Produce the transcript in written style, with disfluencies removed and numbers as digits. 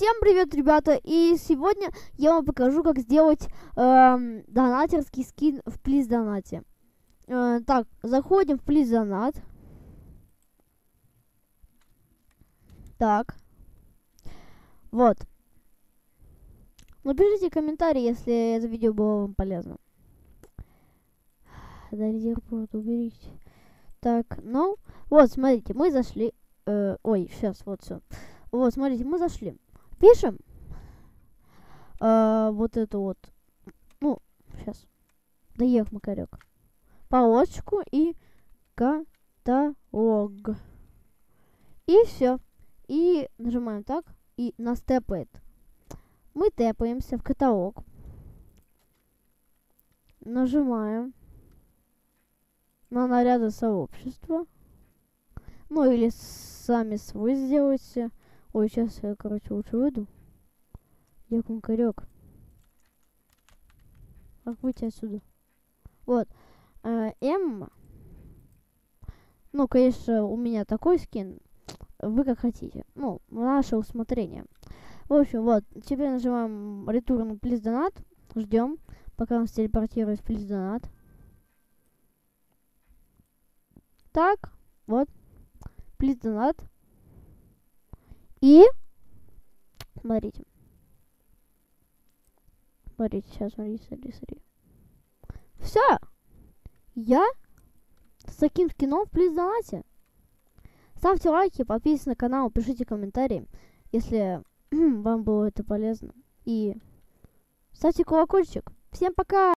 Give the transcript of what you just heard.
Всем привет, ребята! И сегодня я вам покажу, как сделать донатерский скин в Please Donate. Так, заходим в Please Donate. Так. Вот. Напишите комментарий, если это видео было вам полезно. Да, резервпорт уберите. Так, ну, вот, смотрите, мы зашли. Ой, сейчас, вот все. Вот, смотрите, мы зашли. Пишем вот это вот. Ну, сейчас. Доех Макарек. Полосочку и каталог. И все. И нажимаем так. И нас тэпает. Мы тэпаемся в каталог. Нажимаем на наряды сообщества. Ну или сами свой сделайте. Ой, сейчас я, короче, лучше выйду. Я Макарек. Как выйти отсюда? Вот. М. Ну, конечно, у меня такой скин. Вы как хотите. Ну, наше усмотрение. В общем, вот. Теперь нажимаем Return Please Donate. Ждем, пока он телепортирует в Please Donate. Так. Вот. Please Donate. И смотрите. Смотрите, сейчас, смотри. Все. Я с таким скином в Please Donate. Ставьте лайки, подписывайтесь на канал, пишите комментарии, если вам было это полезно. И ставьте колокольчик. Всем пока!